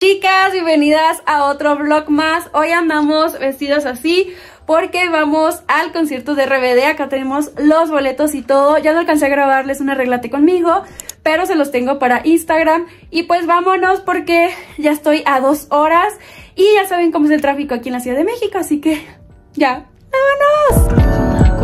Chicas, bienvenidas a otro vlog más. Hoy andamos vestidos así porque vamos al concierto de RBD. Acá tenemos los boletos y todo. Ya no alcancé a grabarles un arreglate conmigo, pero se los tengo para Instagram. Y pues vámonos porque ya estoy a 2 horas y ya saben cómo es el tráfico aquí en la Ciudad de México, así que ya, ¡vámonos!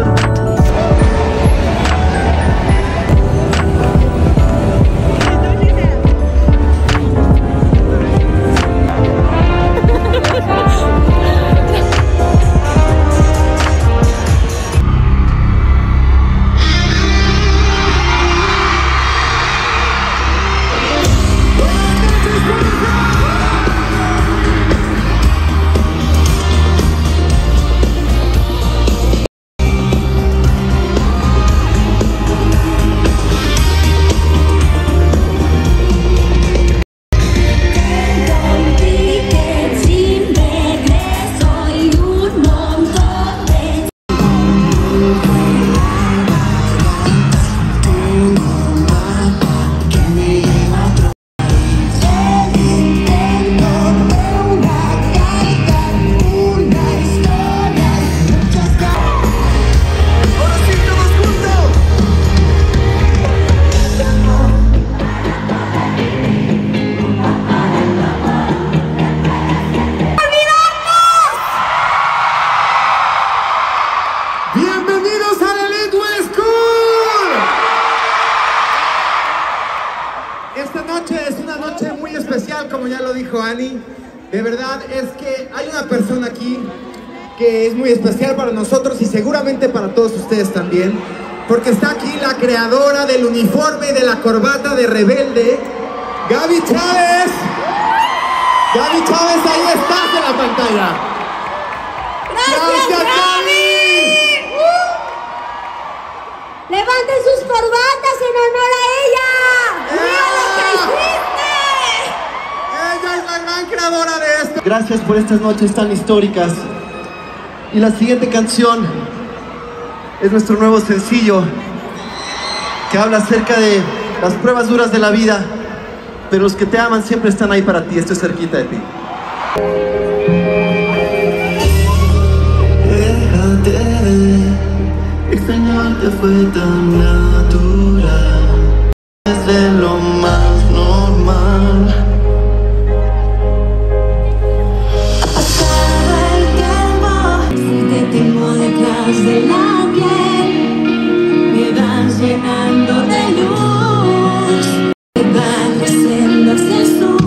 Como ya lo dijo Ani, de verdad es que hay una persona aquí que es muy especial para nosotros y seguramente para todos ustedes también, porque está aquí la creadora del uniforme y de la corbata de Rebelde, Gaby Chávez. Gaby Chávez, ahí estás en la pantalla. ¡Gracias, Gaby! ¡Levanten sus corbatas en honor a ella! ¡Mira lo que hiciste! Ella es la gran creadora de esto. Gracias por estas noches tan históricas. Y la siguiente canción es nuestro nuevo sencillo que habla acerca de las pruebas duras de la vida, pero los que te aman siempre están ahí para ti. Estoy cerquita de ti. Extrañarte fue tan natural, es de lo más normal. Pasaba el tiempo, si te tengo detrás de la piel, me vas llenando de luz, me vas creciendo hacia el sur.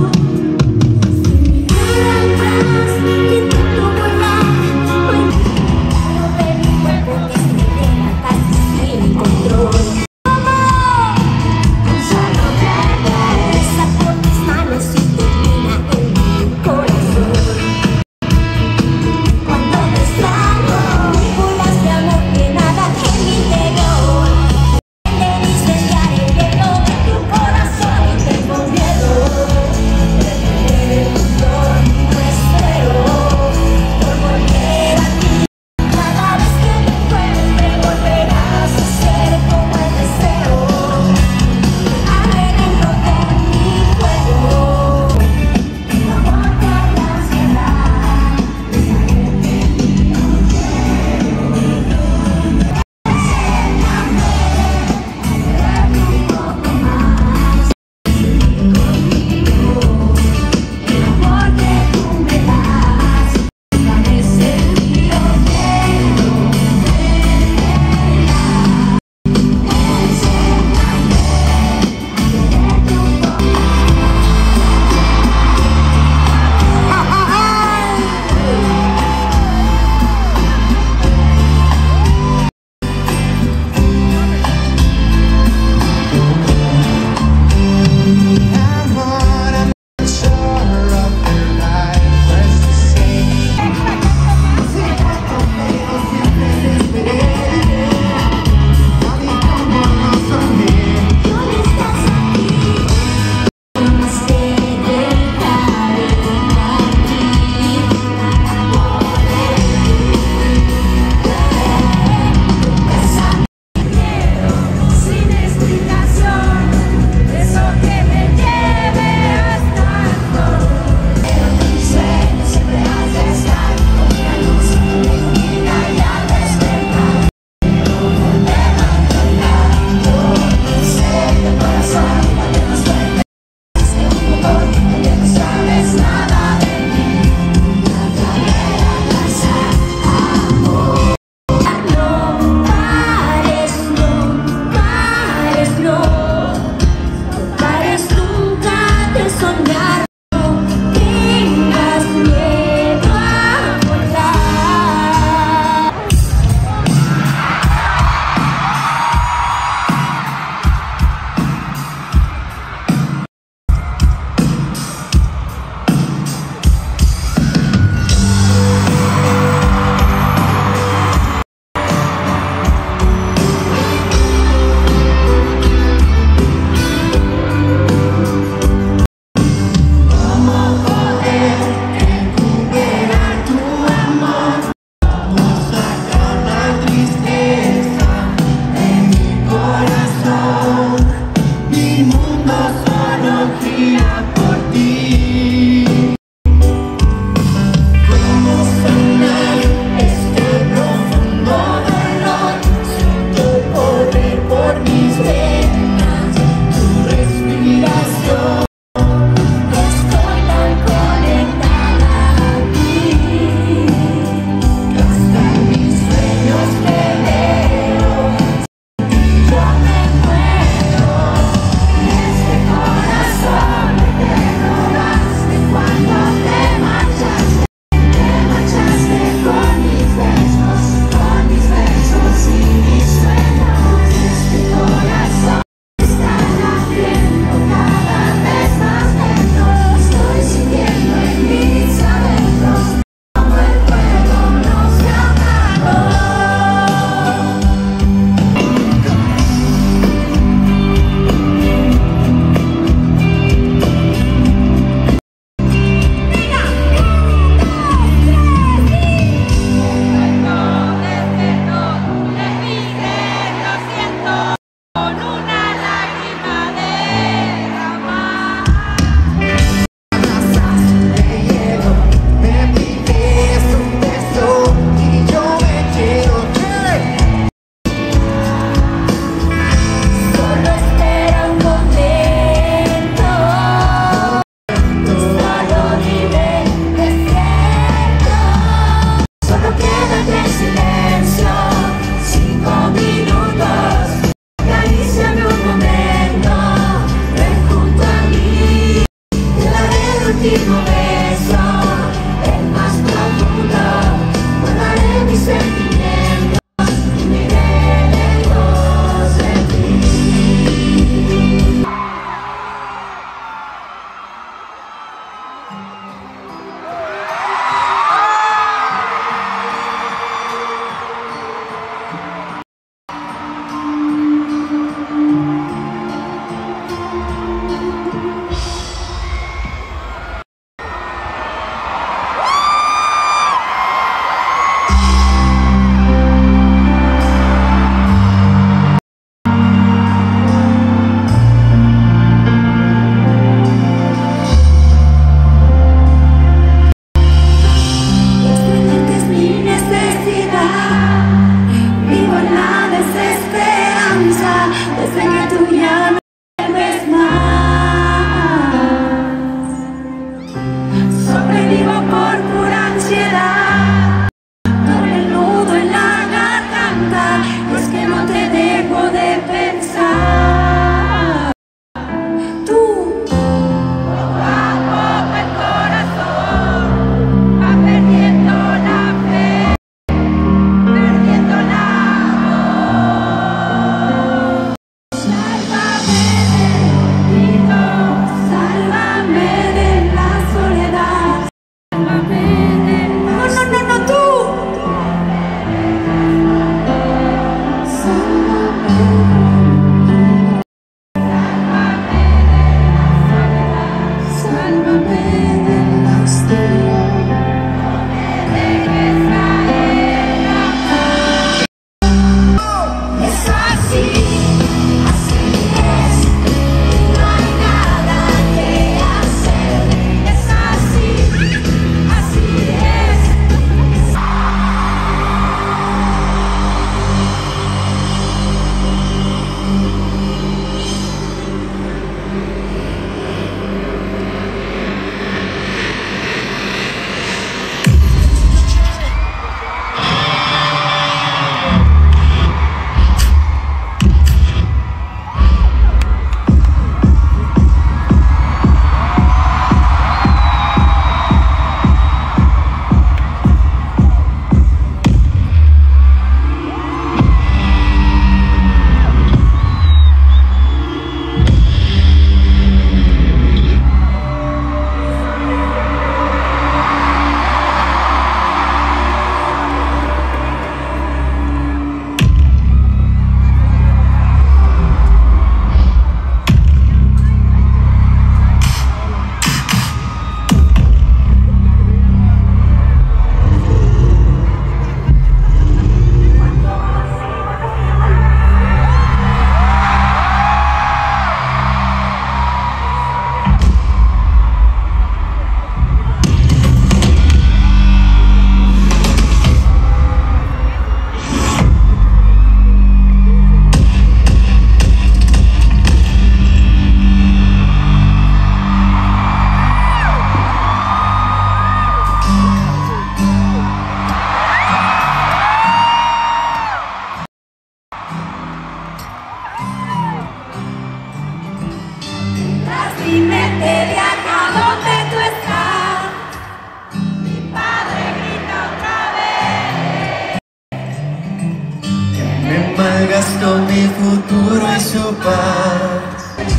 to part.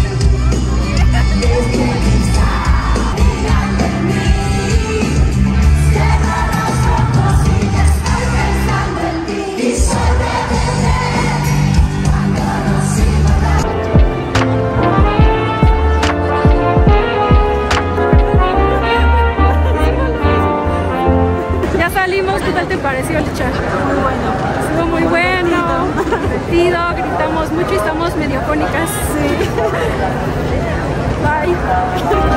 Ya salimos, ¿qué tal te pareció, Licha? Muy bueno. Estuvo muy bueno, divertido, gritamos mucho y estamos medio fónicas. Sí. Bye.